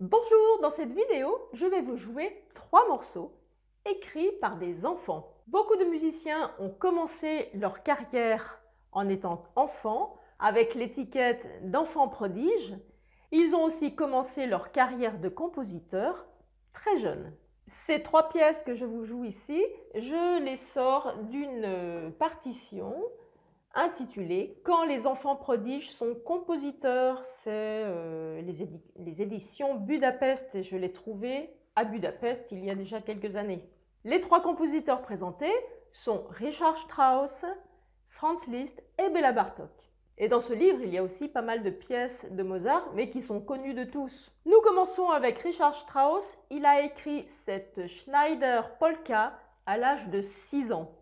Bonjour, dans cette vidéo, je vais vous jouer 3 morceaux écrits par des enfants. Beaucoup de musiciens ont commencé leur carrière en étant enfants avec l'étiquette d'enfants prodiges. Ils ont aussi commencé leur carrière de compositeurs très jeunes. Ces 3 pièces que je vous joue ici, je les sors d'une partition intitulé « Quand les enfants prodiges sont compositeurs ». C'est les éditions Budapest et je l'ai trouvé à Budapest il y a déjà quelques années. Les 3 compositeurs présentés sont Richard Strauss, Franz Liszt et Béla Bartók. Et dans ce livre, il y a aussi pas mal de pièces de Mozart, mais qui sont connues de tous. Nous commençons avec Richard Strauss. Il a écrit cette Schneider Polka à l'âge de 6 ans.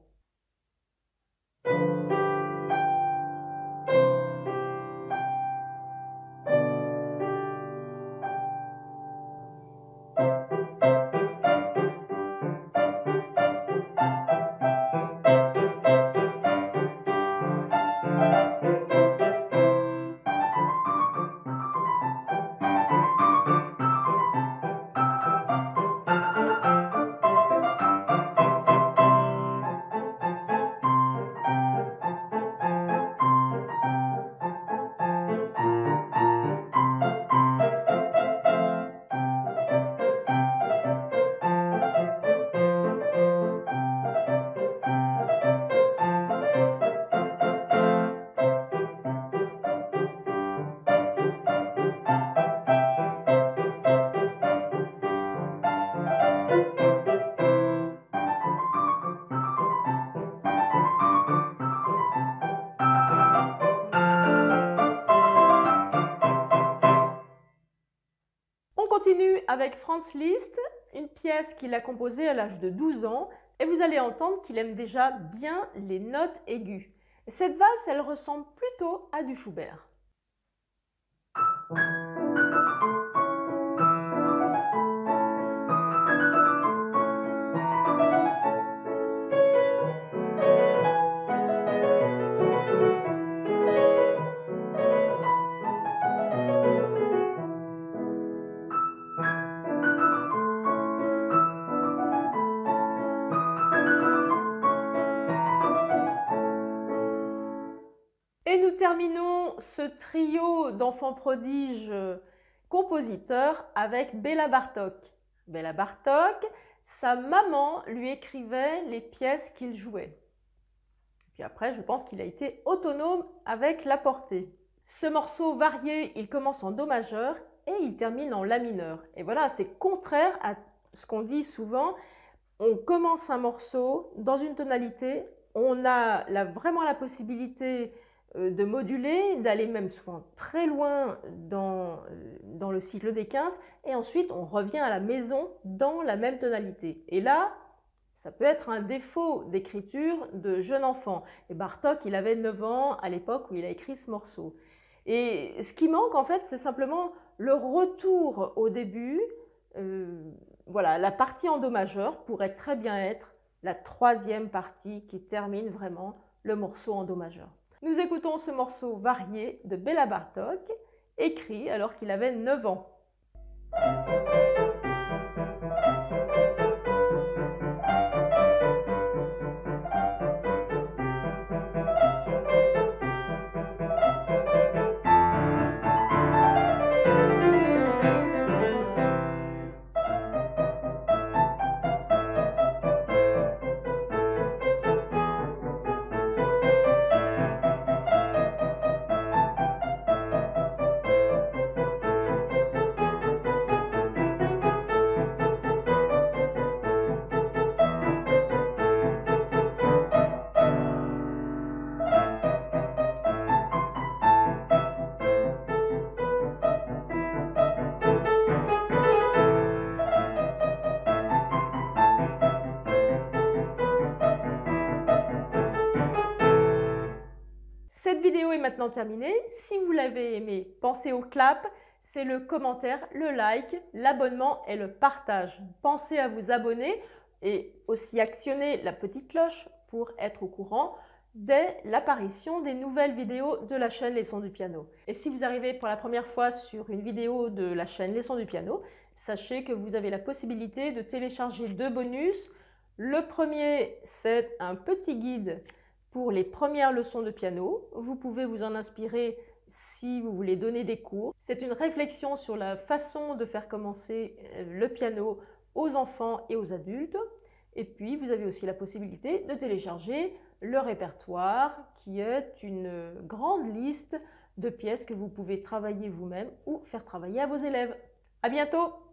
On continue avec Franz Liszt, une pièce qu'il a composée à l'âge de 12 ans, et vous allez entendre qu'il aime déjà bien les notes aiguës. Cette valse, elle ressemble plutôt à du Schubert. Et nous terminons ce trio d'enfants prodiges compositeurs avec Béla Bartók. Béla Bartók, sa maman lui écrivait les pièces qu'il jouait. Puis après, je pense qu'il a été autonome avec la portée. Ce morceau varié, il commence en do majeur et il termine en la mineur. Et voilà, c'est contraire à ce qu'on dit souvent. On commence un morceau dans une tonalité, on a vraiment la possibilité de moduler, d'aller même souvent très loin dans le cycle des quintes, et ensuite on revient à la maison dans la même tonalité. Et là, ça peut être un défaut d'écriture de jeune enfant. Et Bartók, il avait 9 ans à l'époque où il a écrit ce morceau. Et ce qui manque, en fait, c'est simplement le retour au début. Voilà, la partie en do majeur pourrait très bien être la 3e partie qui termine vraiment le morceau en do majeur. Nous écoutons ce morceau varié de Béla Bartók, écrit alors qu'il avait 9 ans. Cette vidéo est maintenant terminée. Si vous l'avez aimée, pensez au clap, c'est le commentaire, le like, l'abonnement et le partage. Pensez à vous abonner et aussi actionner la petite cloche pour être au courant dès l'apparition des nouvelles vidéos de la chaîne Les Sons du Piano. Et si vous arrivez pour la première fois sur une vidéo de la chaîne Les Sons du Piano, sachez que vous avez la possibilité de télécharger 2 bonus. Le premier, c'est un petit guide pour les premières leçons de piano. Vous pouvez vous en inspirer si vous voulez donner des cours. C'est une réflexion sur la façon de faire commencer le piano aux enfants et aux adultes. Et puis, vous avez aussi la possibilité de télécharger le répertoire, qui est une grande liste de pièces que vous pouvez travailler vous-même ou faire travailler à vos élèves. À bientôt!